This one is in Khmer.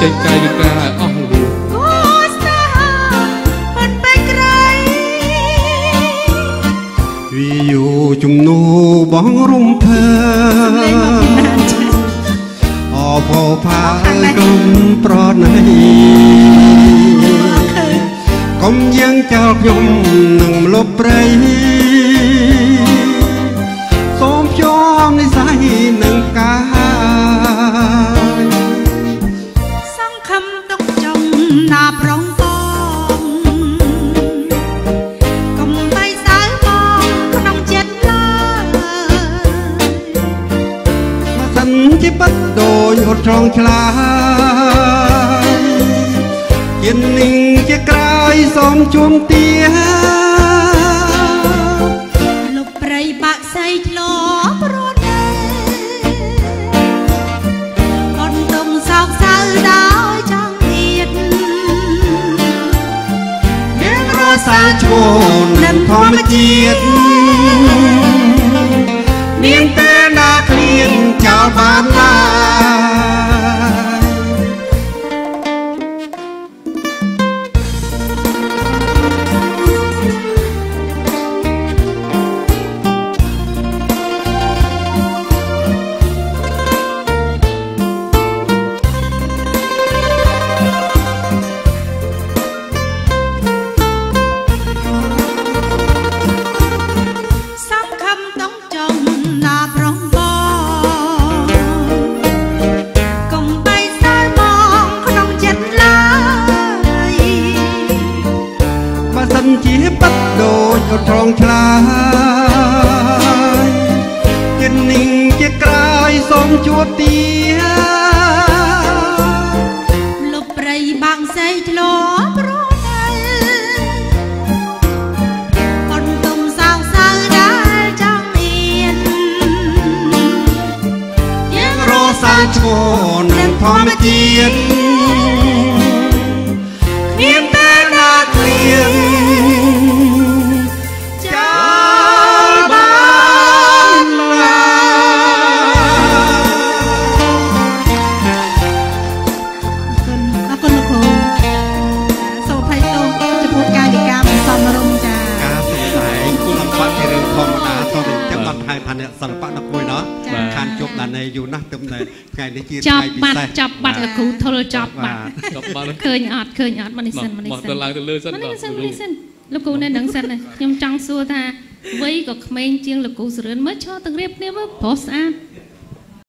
ចេញកាយវិការអស់លោកវាយោជំនួបងរំភើអបោផាអើយកុំប្រណីកុំយើងចោលខ្ញុំនឹងលុបព្រៃសូមភ្ជាប់និស័យនឹងកាយសង្ឃឹមទុកចំណាប្រងកងកុំបីសើមកក្នុងចិត្តឡើយបើសិនជាបាត់ដូចអត់ត្រង់ឆ្លាយជានឹងជាក្រោយសូមជួមទាលុបព្រៃបាក់សៃធ្លាប់រត់កូនទុំសោកសៅដោយចង់ទៀតមានរសាឈ្មោះនឹងធម្មជាតិមានតែណាគ្លៀនចោលបានឡើជាបាត់ដូចអត់ត្រង់ឆ្លាយជានឹងជាក្រោយសូមជួបទាលុបព្រៃបាំងសៃធ្លាប់រត់កូនទុំសោកសៅដែលចង់មានយើងរសាឈ្មោះនឹងធម្មជាតិមានតែណាគ្លៀនសិល្បៈនៅមួយណោះខានជប់ដល់នៃយូរណាស់ទៅថ្ងៃនេះជាថ្ងៃពិសេសចាប់បាត់លោកគ្រូធុលចាប់បាត់ឃើញអត់មកនេះសិនមកទៅឡើងទៅលើសិនមកនេះសិនលោកគ្រូនៅនឹងសិនខ្ញុំចង់សួរថាវ័យក៏ក្មេងជាងលោកគ្រូសរឿនមើលឈរទាំងរៀបគ្នាមើលប្រុសស្អាត